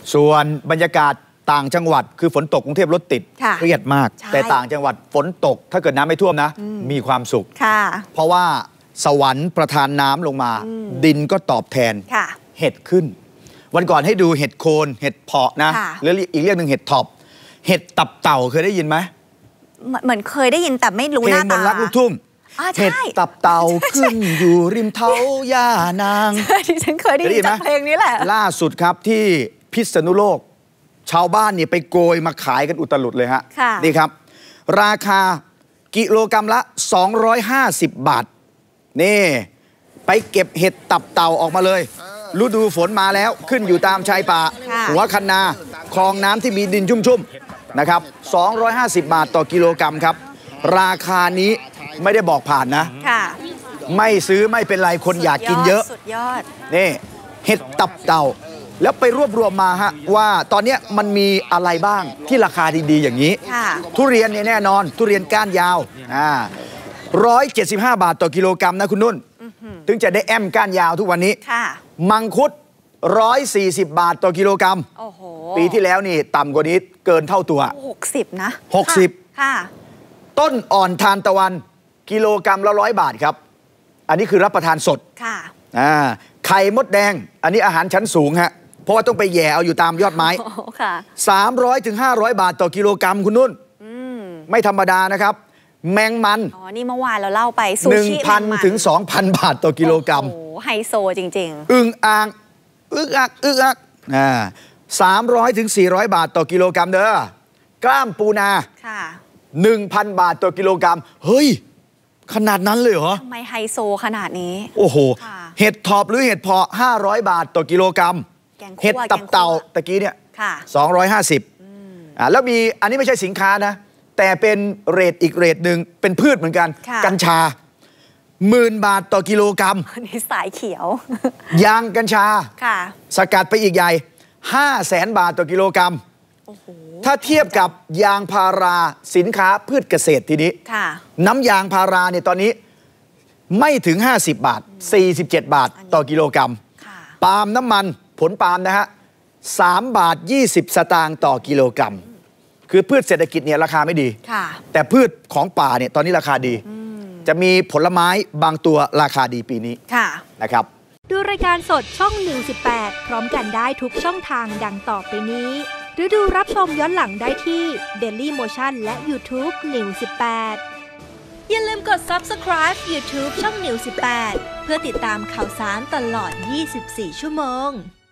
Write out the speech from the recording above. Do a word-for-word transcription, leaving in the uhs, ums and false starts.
ส่วนบรรยากาศต่างจังหวัดคือฝนตกกรุงเทพรถติดเครียดมากแต่ต่างจังหวัดฝนตกถ้าเกิดน้ำไม่ท่วมนะมีความสุขเพราะว่าสวรรค์ประทานน้ำลงมาดินก็ตอบแทนเห็ดขึ้นวันก่อนให้ดูเห็ดโคนเห็ดเพาะนะหรืออีกเรื่องหนึ่งเห็ดท็อปเห็ดตับเต่าเคยได้ยินไหมเหมือนเคยได้ยินแต่ไม่รู้หน้าตาเพลงมนต์รักลูกทุ่งเห็ดตับเต่าขึ้นอยู่ริมเท้าย่านางที่ฉันเคยได้ยินจากเพลงนี้แหละล่าสุดครับที่พิษณุโลกชาวบ้านเนี่ยไปโกยมาขายกันอุตลุดเลยฮะนี่ครับราคากิโลกรัมละสองร้อยห้าสิบบาทนี่ไปเก็บเห็ดตับเต่าออกมาเลยฤดูฝนมาแล้วขึ้นอยู่ตามชายป่าหัวคันนาคลองน้ำที่มีดินชุ่มๆนะครับสองร้อยห้าสิบบาทต่อกิโลกรัมครับราคานี้ไม่ได้บอกผ่านนะไม่ซื้อไม่เป็นไรคนอยากกินเยอะสุดยอดนี่เห็ดตับเต่าแล้วไปรวบรวมมาฮะว่าตอนนี้มันมีอะไรบ้างที่ราคาดีๆอย่างนี้ทุเรียนเนี่ยแน่นอนทุเรียนก้านยาวอ่าร้อยเจ็ดสิบห้าบาทต่อกิโลกรัมนะคุณนุ่นถึงจะได้แอมก้านยาวทุกวันนี้มังคุดร้อยสี่สิบบาทต่อกิโลกรัมปีที่แล้วนี่ต่ำกว่านี้เกินเท่าตัวหกสิบนะหกสิบต้นอ่อนทานตะวันกิโลกรัมละร้อยบาทครับอันนี้คือรับประทานสดอ่าไข่มดแดงอันนี้อาหารชั้นสูงฮะเพราะว่าต้องไปแย่เอาอยู่ตามยอดไม้สามร้อยถึงห้าร้อยบาทต่อกิโลกรัมคุณนุ่นไม่ธรรมดานะครับแมงมันอ๋อนี่เมื่อวานเราเล่าไปซูชิหนึ่งพันถึงสองพันบาทต่อกิโลกรัมโอ้ไฮโซจริงๆอึ่งอ่างอึกอักอึกอักอ่าสามร้อยถึงสี่ร้อยบาทต่อกิโลกรัมเด้อกล้ามปูนาค่ะหนึ่งพันบาทต่อกิโลกรัมเฮ้ยขนาดนั้นเลยเหรอทำไมไฮโซขนาดนี้โอ้โหเห็ดถอบหรือเห็ดเพาะห้าร้อยบาทต่อกิโลกรัมเห็ดตับเต่าตะกี้เนี่ยสองร้อยห้าสิบอ่าแล้วมีอันนี้ไม่ใช่สินค้านะแต่เป็นเรทอีกเรทหนึ่งเป็นพืชเหมือนกันกัญชาหมื่นบาทต่อกิโลกรัมนี่สายเขียวยางกัญชาสกัดไปอีกใหญ่ห้าแสนบาทต่อกิโลกรัมถ้าเทียบกับยางพาราสินค้าพืชเกษตรทีนี้น้ำยางพาราเนี่ยตอนนี้ไม่ถึงห้าสิบบาทสี่สิบเจ็ดบาทต่อกิโลกรัมปาล์มน้ำมันผลปาล์มนะฮะสามบาทยี่สิบสตางค์ต่อกิโลกรัมคือพืชเศรษฐกิจเนี่ยราคาไม่ดีแต่พืชของป่าเนี่ยตอนนี้ราคาดีจะมีผลไม้บางตัวราคาดีปีนี้นะครับดูรายการสดช่องนิวสิบแปดพร้อมกันได้ทุกช่องทางดังต่อไปนี้หรือดูรับชมย้อนหลังได้ที่ Daily Motion และ YouTube นิวสิบแปดอย่าลืมกด Subscribe YouTube ช่องนิวสิบแปดเพื่อติดตามข่าวสารตลอดยี่สิบสี่ชั่วโมง